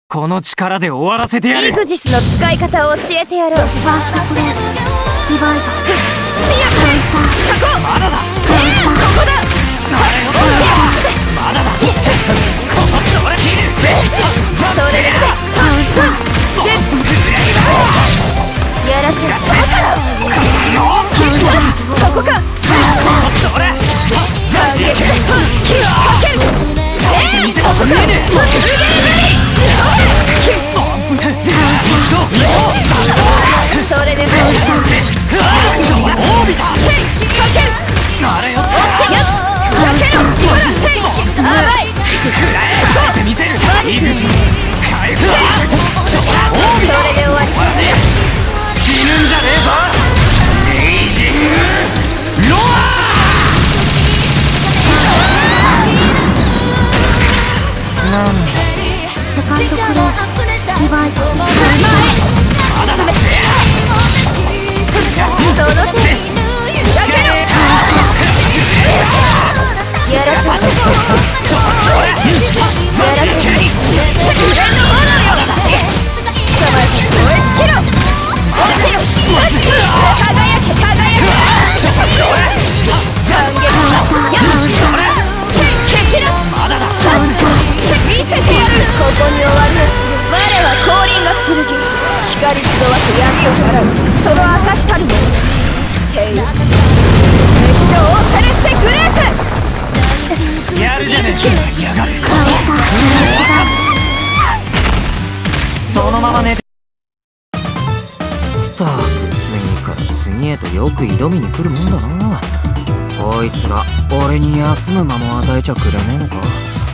この力で終わらせてやる。 イグジスの使い方を教えてやろう。ファーストプレートディバイド強くそこまだだ。 ここだまだだ。それ切る。 それでやらせる。そこかそれかけるそれで終わり。 死ぬんじゃねえぞ。レイジロアなんだ。 セカンドプレートディバイドまだだ。 その手かけろやらせる。光集わす闇を払うその証たるものテイル敵のオーセレステグレースやるじゃねえ。やがる。そのまま寝て。ったく次から次へとよく挑みに来るもんだな。こいつが俺に休む間も与えちゃくれねえのか。